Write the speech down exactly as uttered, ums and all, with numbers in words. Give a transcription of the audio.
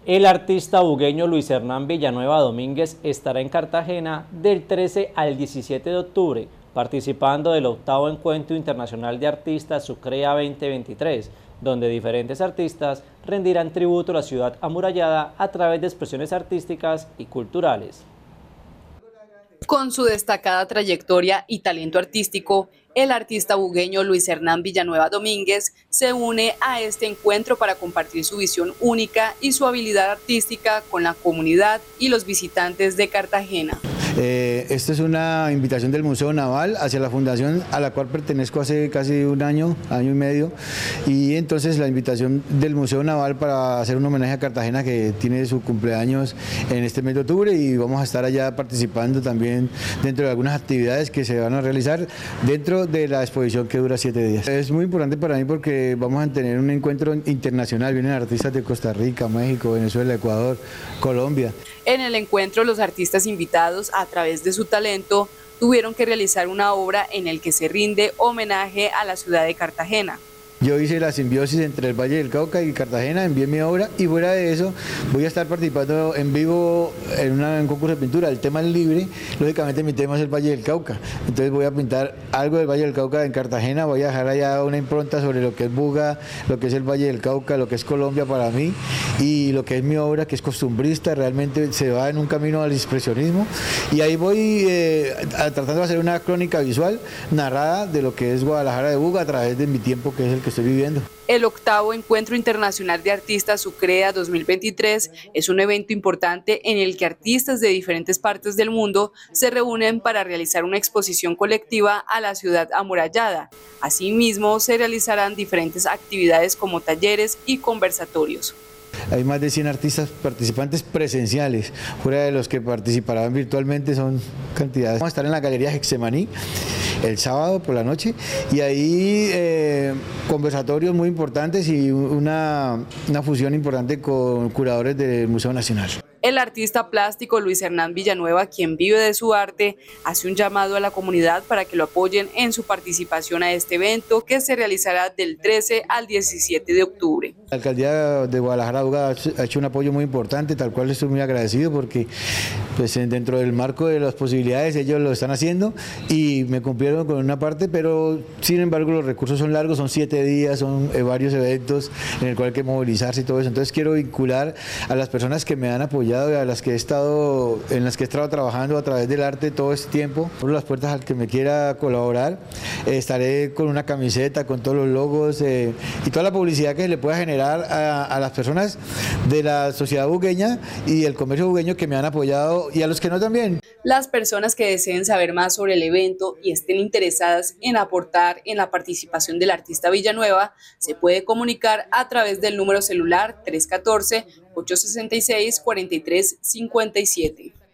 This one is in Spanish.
El artista bugueño Luis Hernán Villanueva Domínguez estará en Cartagena del trece al diecisiete de octubre, participando del octavo Encuentro Internacional de Artistas Sucrea veinte veintitrés, donde diferentes artistas rendirán tributo a la ciudad amurallada a través de expresiones artísticas y culturales. Con su destacada trayectoria y talento artístico, el artista bugueño Luis Hernán Villanueva Domínguez se une a este encuentro para compartir su visión única y su habilidad artística con la comunidad y los visitantes de Cartagena. Eh, esta es una invitación del Museo Naval hacia la fundación a la cual pertenezco hace casi un año, año y medio, y entonces la invitación del Museo Naval para hacer un homenaje a Cartagena, que tiene su cumpleaños en este mes de octubre, y vamos a estar allá participando también dentro de algunas actividades que se van a realizar dentro de la exposición que dura siete días. Es muy importante para mí porque vamos a tener un encuentro internacional, vienen artistas de Costa Rica, México, Venezuela, Ecuador, Colombia. En el encuentro, los artistas invitados, a través de su talento, tuvieron que realizar una obra en el que se rinde homenaje a la ciudad de Cartagena. Yo hice la simbiosis entre el Valle del Cauca y Cartagena, envié mi obra, y fuera de eso voy a estar participando en vivo en, una, en un concurso de pintura. El tema es libre, lógicamente mi tema es el Valle del Cauca, entonces voy a pintar algo del Valle del Cauca en Cartagena, voy a dejar allá una impronta sobre lo que es Buga, lo que es el Valle del Cauca, lo que es Colombia para mí, y lo que es mi obra, que es costumbrista, realmente se va en un camino al expresionismo, y ahí voy eh, tratando de hacer una crónica visual narrada de lo que es Guadalajara de Buga a través de mi tiempo, que es el que estoy viviendo. El octavo Encuentro Internacional de Artistas Sucrea dos mil veintitrés es un evento importante en el que artistas de diferentes partes del mundo se reúnen para realizar una exposición colectiva a la ciudad amurallada. Asimismo, se realizarán diferentes actividades como talleres y conversatorios. Hay más de cien artistas participantes presenciales, fuera de los que participarán virtualmente son cantidades. Vamos a estar en la Galería Getsemaní el sábado por la noche, y ahí eh, conversatorios muy importantes y una, una fusión importante con curadores del Museo Nacional. El artista plástico Luis Hernán Villanueva, quien vive de su arte, hace un llamado a la comunidad para que lo apoyen en su participación a este evento, que se realizará del trece al diecisiete de octubre. La alcaldía de Guadalajara ha hecho un apoyo muy importante, tal cual estoy muy agradecido porque pues, dentro del marco de las posibilidades ellos lo están haciendo y me cumplieron con una parte, pero sin embargo los recursos son largos, son siete días, son eh, varios eventos en el cual hay que movilizarse y todo eso. Entonces quiero vincular a las personas que me han apoyado, a las que he estado, en las que he estado trabajando a través del arte todo este tiempo. Abro las puertas al que me quiera colaborar. Eh, estaré con una camiseta, con todos los logos eh, y toda la publicidad que se le pueda generar a, a las personas de la sociedad bugueña y el comercio bugueño que me han apoyado, y a los que no también. Las personas que deseen saber más sobre el evento y estén interesadas en aportar en la participación del artista Villanueva, se puede comunicar a través del número celular tres uno cuatro, ocho seis seis, cuatro tres cinco siete.